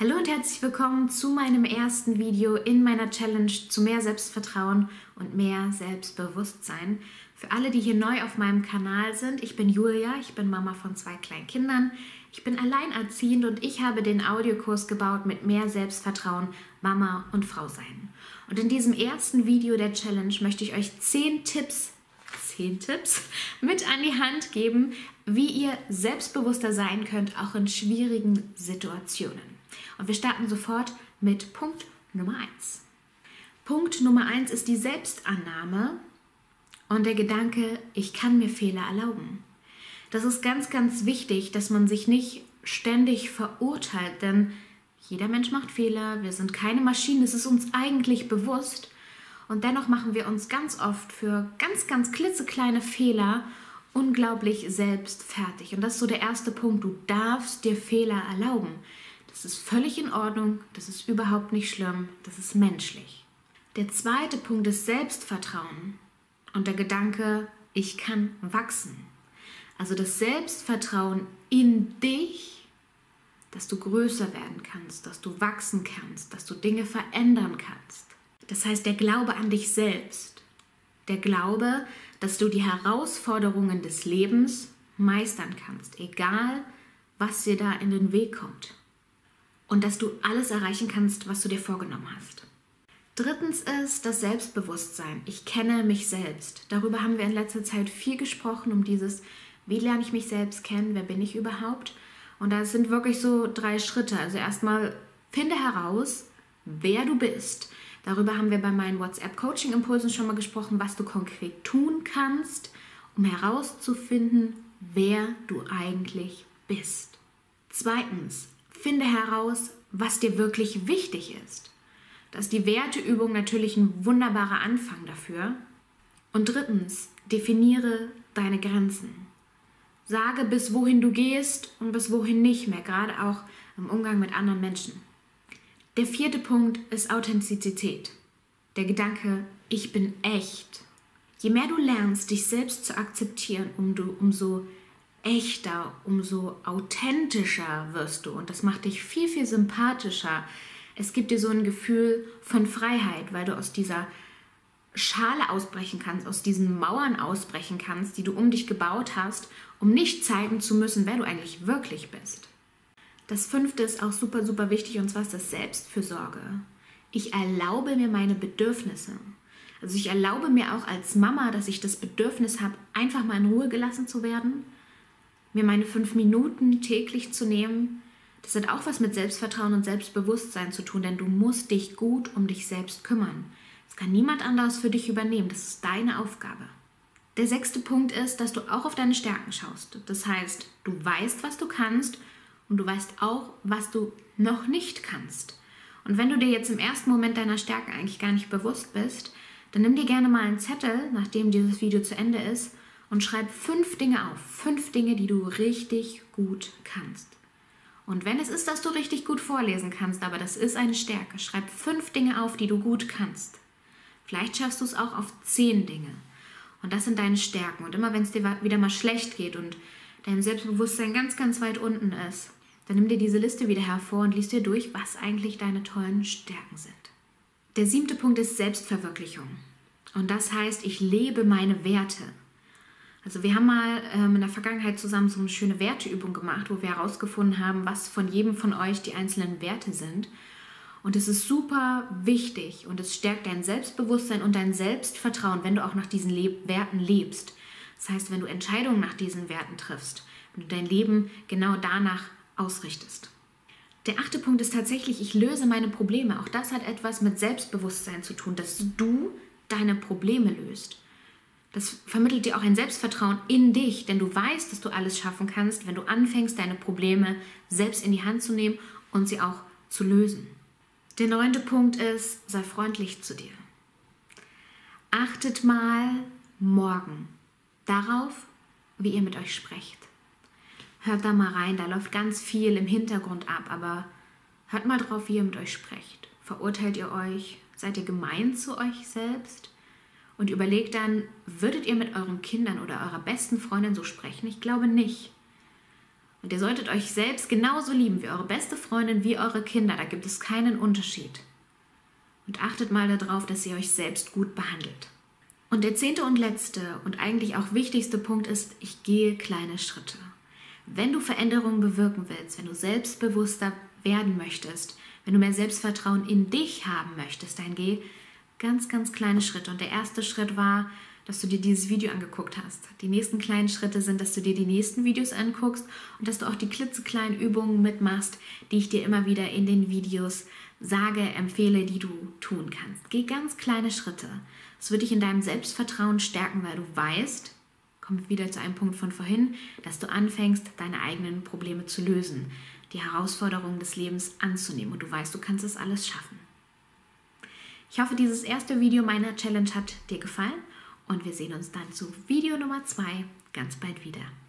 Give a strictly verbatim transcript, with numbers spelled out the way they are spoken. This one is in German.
Hallo und herzlich willkommen zu meinem ersten Video in meiner Challenge zu mehr Selbstvertrauen und mehr Selbstbewusstsein. Für alle, die hier neu auf meinem Kanal sind, ich bin Julia, ich bin Mama von zwei kleinen Kindern, ich bin alleinerziehend und ich habe den Audiokurs gebaut mit mehr Selbstvertrauen, Mama und Frau sein. Und in diesem ersten Video der Challenge möchte ich euch zehn Tipps, zehn Tipps mit an die Hand geben, wie ihr selbstbewusster sein könnt, auch in schwierigen Situationen. Und wir starten sofort mit Punkt Nummer eins. Punkt Nummer eins ist die Selbstannahme und der Gedanke, ich kann mir Fehler erlauben. Das ist ganz, ganz wichtig, dass man sich nicht ständig verurteilt, denn jeder Mensch macht Fehler, wir sind keine Maschinen, das ist uns eigentlich bewusst und dennoch machen wir uns ganz oft für ganz, ganz klitzekleine Fehler unglaublich selbst fertig. Und das ist so der erste Punkt, du darfst dir Fehler erlauben. Das ist völlig in Ordnung, das ist überhaupt nicht schlimm, das ist menschlich. Der zweite Punkt ist Selbstvertrauen und der Gedanke, ich kann wachsen. Also das Selbstvertrauen in dich, dass du größer werden kannst, dass du wachsen kannst, dass du Dinge verändern kannst. Das heißt, der Glaube an dich selbst, der Glaube, dass du die Herausforderungen des Lebens meistern kannst, egal was dir da in den Weg kommt. Und dass du alles erreichen kannst, was du dir vorgenommen hast. Drittens ist das Selbstbewusstsein. Ich kenne mich selbst. Darüber haben wir in letzter Zeit viel gesprochen, um dieses, wie lerne ich mich selbst kennen, wer bin ich überhaupt? Und das sind wirklich so drei Schritte. Also erstmal finde heraus, wer du bist. Darüber haben wir bei meinen WhatsApp-Coaching-Impulsen schon mal gesprochen, was du konkret tun kannst, um herauszufinden, wer du eigentlich bist. Zweitens, finde heraus, was dir wirklich wichtig ist. Das ist die Werteübung natürlich ein wunderbarer Anfang dafür. Und drittens, definiere deine Grenzen. Sage, bis wohin du gehst und bis wohin nicht mehr, gerade auch im Umgang mit anderen Menschen. Der vierte Punkt ist Authentizität. Der Gedanke, ich bin echt. Je mehr du lernst, dich selbst zu akzeptieren, um du, umso echter, umso authentischer wirst du. Und das macht dich viel, viel sympathischer. Es gibt dir so ein Gefühl von Freiheit, weil du aus dieser Schale ausbrechen kannst, aus diesen Mauern ausbrechen kannst, die du um dich gebaut hast, um nicht zeigen zu müssen, wer du eigentlich wirklich bist. Das fünfte ist auch super, super wichtig, und zwar ist das Selbstfürsorge. Ich erlaube mir meine Bedürfnisse. Also ich erlaube mir auch als Mama, dass ich das Bedürfnis habe, einfach mal in Ruhe gelassen zu werden, mir meine fünf Minuten täglich zu nehmen. Das hat auch was mit Selbstvertrauen und Selbstbewusstsein zu tun, denn du musst dich gut um dich selbst kümmern. Das kann niemand anderes für dich übernehmen, das ist deine Aufgabe. Der sechste Punkt ist, dass du auch auf deine Stärken schaust. Das heißt, du weißt, was du kannst und du weißt auch, was du noch nicht kannst. Und wenn du dir jetzt im ersten Moment deiner Stärken eigentlich gar nicht bewusst bist, dann nimm dir gerne mal einen Zettel, nachdem dieses Video zu Ende ist, und schreib fünf Dinge auf. Fünf Dinge, die du richtig gut kannst. Und wenn es ist, dass du richtig gut vorlesen kannst, aber das ist eine Stärke, schreib fünf Dinge auf, die du gut kannst. Vielleicht schaffst du es auch auf zehn Dinge. Und das sind deine Stärken. Und immer wenn es dir wieder mal schlecht geht und dein Selbstbewusstsein ganz, ganz weit unten ist, dann nimm dir diese Liste wieder hervor und lies dir durch, was eigentlich deine tollen Stärken sind. Der siebte Punkt ist Selbstverwirklichung. Und das heißt, ich lebe meine Werte. Also wir haben mal ähm, in der Vergangenheit zusammen so eine schöne Werteübung gemacht, wo wir herausgefunden haben, was von jedem von euch die einzelnen Werte sind. Und es ist super wichtig und es stärkt dein Selbstbewusstsein und dein Selbstvertrauen, wenn du auch nach diesen Le- Werten lebst. Das heißt, wenn du Entscheidungen nach diesen Werten triffst, wenn du dein Leben genau danach ausrichtest. Der achte Punkt ist tatsächlich, ich löse meine Probleme. Auch das hat etwas mit Selbstbewusstsein zu tun, dass du deine Probleme löst. Das vermittelt dir auch ein Selbstvertrauen in dich, denn du weißt, dass du alles schaffen kannst, wenn du anfängst, deine Probleme selbst in die Hand zu nehmen und sie auch zu lösen. Der neunte Punkt ist, sei freundlich zu dir. Achtet mal morgen darauf, wie ihr mit euch sprecht. Hört da mal rein, da läuft ganz viel im Hintergrund ab, aber hört mal drauf, wie ihr mit euch sprecht. Verurteilt ihr euch? Seid ihr gemein zu euch selbst? Und überlegt dann, würdet ihr mit euren Kindern oder eurer besten Freundin so sprechen? Ich glaube nicht. Und ihr solltet euch selbst genauso lieben wie eure beste Freundin, wie eure Kinder. Da gibt es keinen Unterschied. Und achtet mal darauf, dass ihr euch selbst gut behandelt. Und der zehnte und letzte und eigentlich auch wichtigste Punkt ist, ich gehe kleine Schritte. Wenn du Veränderungen bewirken willst, wenn du selbstbewusster werden möchtest, wenn du mehr Selbstvertrauen in dich haben möchtest, dann geh ganz, ganz kleine Schritte. Und der erste Schritt war, dass du dir dieses Video angeguckt hast. Die nächsten kleinen Schritte sind, dass du dir die nächsten Videos anguckst und dass du auch die klitzekleinen Übungen mitmachst, die ich dir immer wieder in den Videos sage, empfehle, die du tun kannst. Geh ganz kleine Schritte. Es wird dich in deinem Selbstvertrauen stärken, weil du weißt, kommen wir wieder zu einem Punkt von vorhin, dass du anfängst, deine eigenen Probleme zu lösen, die Herausforderungen des Lebens anzunehmen und du weißt, du kannst es alles schaffen. Ich hoffe, dieses erste Video meiner Challenge hat dir gefallen und wir sehen uns dann zu Video Nummer zwei ganz bald wieder.